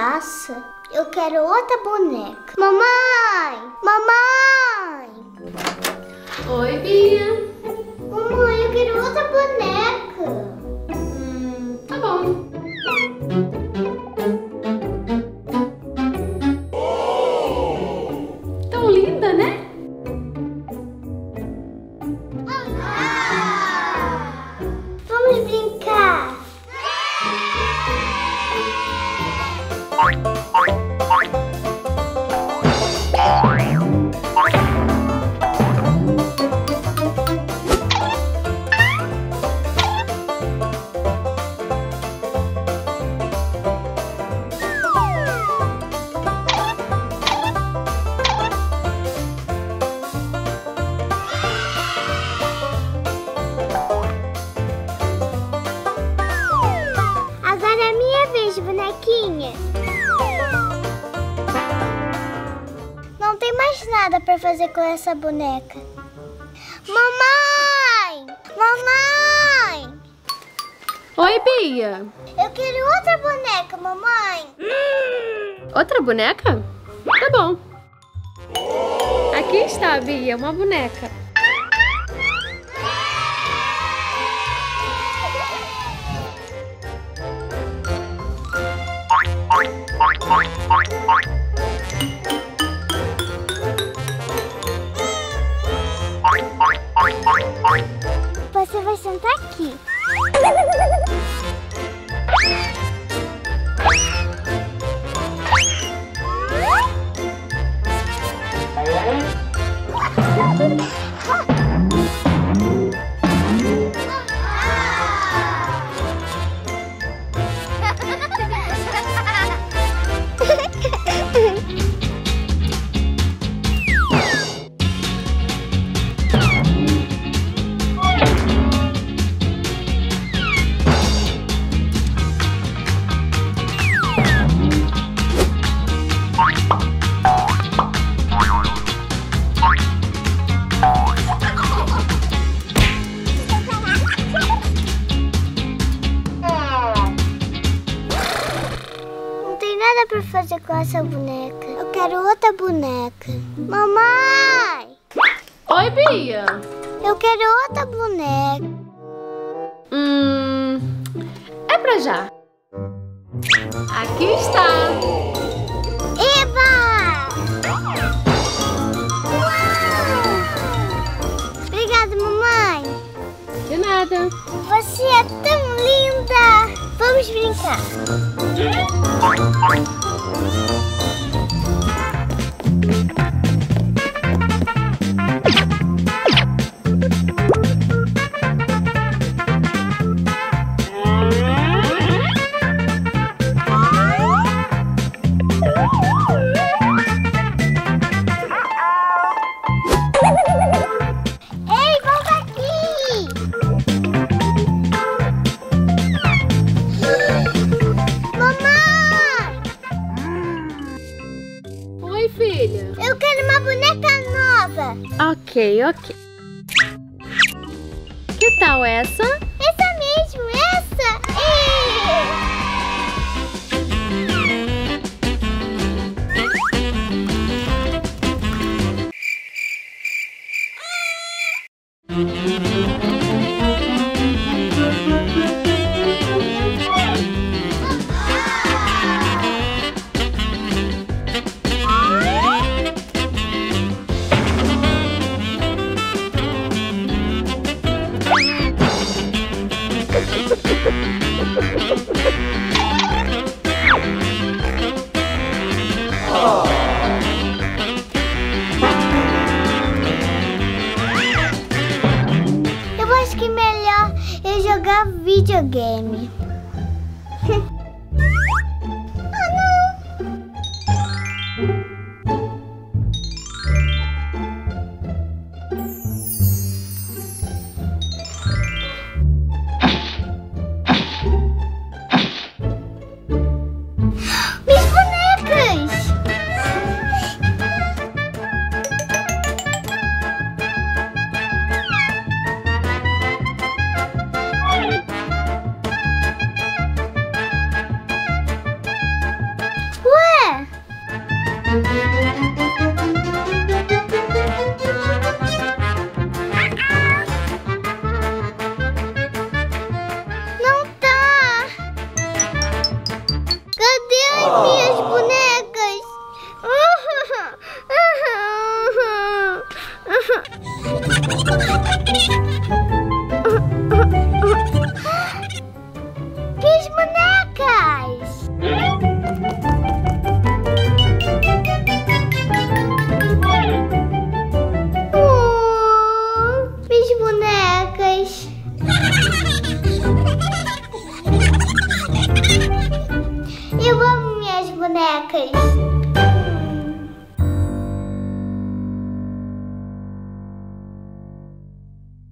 graça. Eu quero outra boneca. Mamãe! Mamãe! Oi, Bia. Mamãe, eu quero outra boneca. Tá bom. Tão linda, né? Vamos brincar. Agora é minha vez, bonequinha. Não tem mais nada pra fazer com essa boneca. Mamãe! Mamãe! Oi, Bia. Eu quero outra boneca, mamãe. Outra boneca? Tá bom. Aqui está, Bia, uma boneca. Você vai sentar aqui. Não tem nada pra fazer com essa boneca. Eu quero outra boneca. Mamãe! Oi, Bia. Eu quero outra boneca. É pra já. Aqui está. Eba! Obrigada, mamãe. De nada. Você é tão linda. Vamos brincar. Ei, volta aqui! Mamãe! Oi, filha. Eu quero uma boneca nova! Ok. Que tal essa? Essa mesmo, essa! Eu acho que é melhor eu jogar videogame. Minhas bonecas! Música